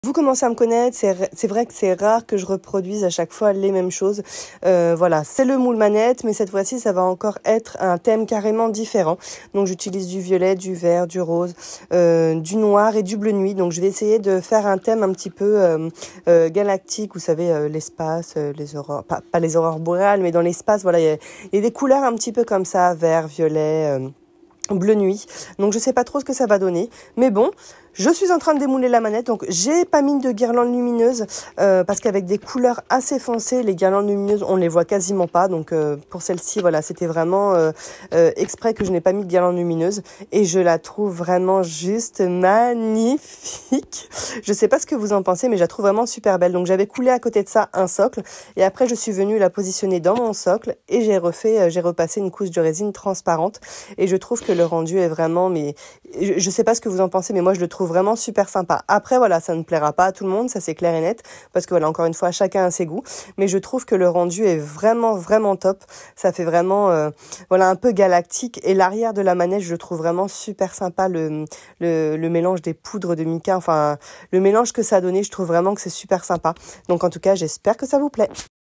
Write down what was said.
Vous commencez à me connaître, c'est vrai que c'est rare que je reproduise à chaque fois les mêmes choses. Voilà, c'est le moule manette, mais cette fois-ci, ça va encore être un thème carrément différent. Donc j'utilise du violet, du vert, du rose, du noir et du bleu nuit. Donc je vais essayer de faire un thème un petit peu galactique, vous savez, l'espace, les aurores, pas les aurores boréales, mais dans l'espace, voilà, il y a des couleurs un petit peu comme ça, vert, violet, bleu nuit. Donc je sais pas trop ce que ça va donner, mais bon, je suis en train de démouler la manette, donc j'ai pas mis de guirlande lumineuse parce qu'avec des couleurs assez foncées, les guirlandes lumineuses, on les voit quasiment pas. Donc pour celle-ci, voilà, c'était vraiment exprès que je n'ai pas mis de guirlande lumineuse et je la trouve vraiment juste magnifique. Je sais pas ce que vous en pensez, mais je la trouve vraiment super belle. Donc j'avais coulé à côté de ça un socle et après je suis venue la positionner dans mon socle et j'ai repassé une couche de résine transparente et je trouve que le rendu est vraiment, mais je sais pas ce que vous en pensez, mais moi je le trouve vraiment super sympa. Après voilà, ça ne plaira pas à tout le monde, ça c'est clair et net, parce que voilà, encore une fois, chacun a ses goûts, mais je trouve que le rendu est vraiment vraiment top. Ça fait vraiment voilà, un peu galactique, et l'arrière de la manette, je le trouve vraiment super sympa, le mélange des poudres de mica, enfin le mélange que ça a donné, je trouve vraiment que c'est super sympa. Donc en tout cas, j'espère que ça vous plaît.